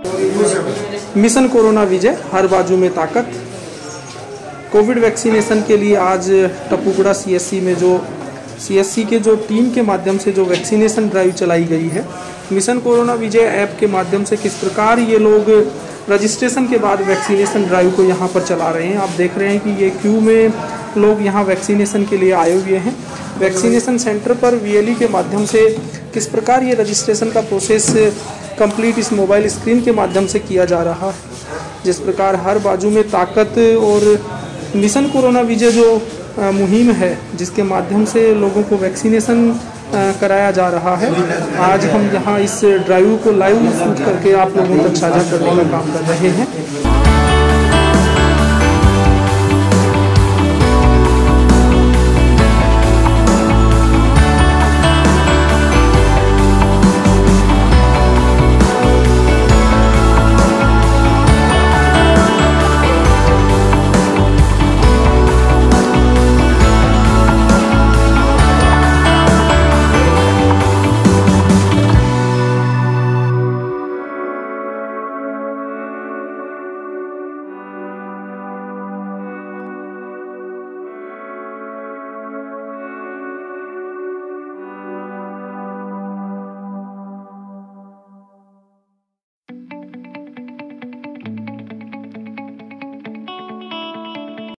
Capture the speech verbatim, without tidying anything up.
Mission corona विजय, हर बाजू में ताकत। कोविड वैक्सीनेशन के लिए आज टपुगुड़ा सीएससी में जो सीएससी के जो टीम के माध्यम से जो वैक्सीनेशन ड्राइव चलाई गई है, मिशन कोरोना विजय ऐप के माध्यम से किस प्रकार ये लोग रजिस्ट्रेशन के बाद वैक्सीनेशन ड्राइव को यहाँ पर चला रहे हैं। आप देख रहे हैं कि ये क्यू में लोग यहाँ वैक्सीनेशन के लिए आए हुए हैं। वैक्सीनेशन सेंटर पर वीएलई के माध्यम से किस प्रकार ये रजिस्ट्रेशन का प्रोसेस कंप्लीट इस मोबाइल स्क्रीन के माध्यम से किया जा रहा है। जिस प्रकार हर बाजू में ताकत और मिशन कोरोना विजय जो मुहिम है, जिसके माध्यम से लोगों को वैक्सीनेशन कराया जा रहा है, आज हम यहाँ इस ड्राइव को लाइव शूट करके आप लोगों तक साझा करने का काम कर रहे हैं।